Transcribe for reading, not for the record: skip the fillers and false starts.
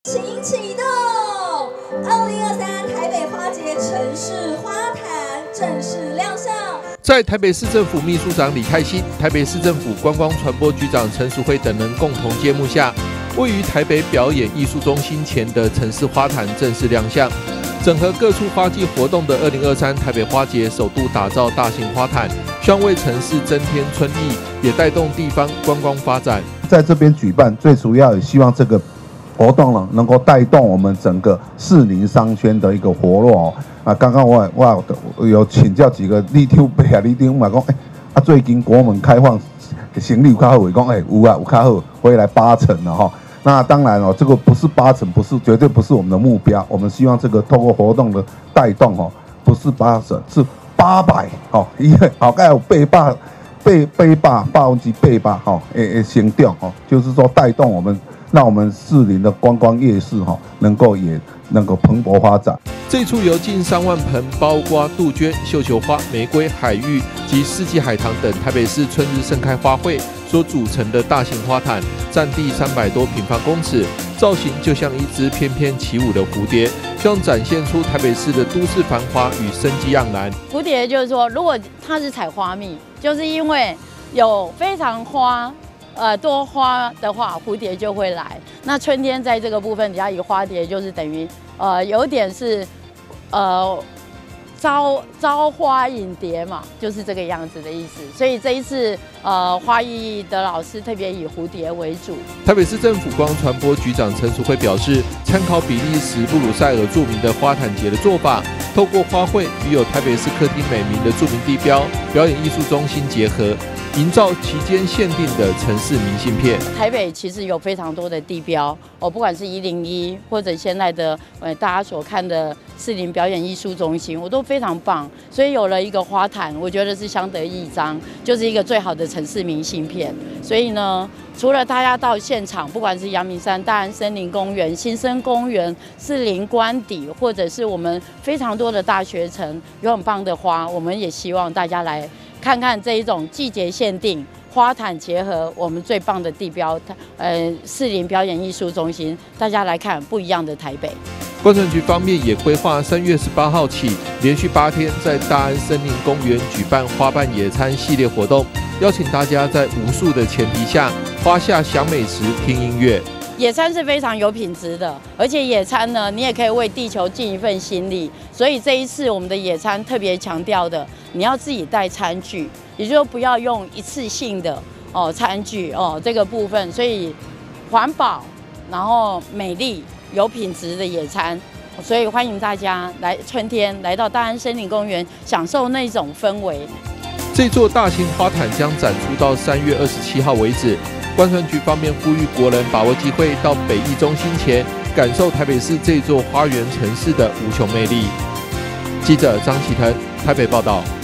请启动！2023台北花节城市花坛正式亮相。 在台北市政府秘书长李泰兴、台北市政府观光传播局长陈淑慧等人共同揭幕下，位于台北表演艺术中心前的城市花坛正式亮相。整合各处花季活动的2023台北花节首度打造大型花坛，希望为城市增添春意，也带动地方观光发展。 在这边举办，最主要也希望这个活动呢，能够带动我们整个士林商圈的一个活络哦。啊，刚刚我有请教几个立委啊，立委嘛讲，最近国门开放，行李有较好，讲有啊，有较好，回来8成了哈。那当然哦，这个不是8成，绝对不是我们的目标。我们希望这个透过活动的带动哦，不是8成，是800哦，因为好该有800%，哈，行动哦，就是说带动我们。让我们士林的观光夜市能够蓬勃发展。 这处由近3万盆包括杜鹃、绣球花、玫瑰、海芋及四季海棠等台北市春日盛开花卉所组成的大型花坛，占地300多平方公尺，造型就像一只翩翩起舞的蝴蝶，希望展现出台北市的都市繁华与生机盎然。 蝴蝶就是说，如果它是采花蜜，就是因为有非常多花的话，蝴蝶就会来。那春天在这个部分，只要以花蝶，就是等于有点是招花引蝶嘛，就是这个样子的意思。所以这一次花艺的老师特别以蝴蝶为主。 台北市政府观光传播局长陈淑慧表示，参考比利时布鲁塞尔著名的花坛节的做法，透过花卉与有台北市客厅美名的著名地标表演艺术中心结合，营造期间限定的城市明信片。 台北其实有非常多的地标不管是101或者现在的大家所看的士林表演艺术中心，我都非常棒。所以有了一个花坛，我觉得是相得益彰，就是一个最好的城市明信片。所以呢，除了大家到现场，不管是阳明山、大安森林公园、新生公园、士林官邸，或者是我们非常多的大学城，有很棒的花，我们也希望大家来看看这一种季节限定花坛结合我们最棒的地标，士林表演艺术中心，大家来看不一样的台北。 观传局方面也规划3月18号起，连续8天在大安森林公园举办花瓣野餐系列活动，邀请大家在无数的前提下，花下享美食、听音乐。 野餐是非常有品质的，而且野餐呢，你也可以为地球尽一份心力。所以这一次我们的野餐特别强调的，你要自己带餐具，也就是说不要用一次性的餐具这个部分。所以环保，然后美丽、有品质的野餐。所以欢迎大家春天来到大安森林公园，享受那种氛围。 这座大型花坛将展出到3月27号为止。观传局方面呼吁国人把握机会到北艺中心前，感受台北市这座花园城市的无穷魅力。记者张启腾台北报道。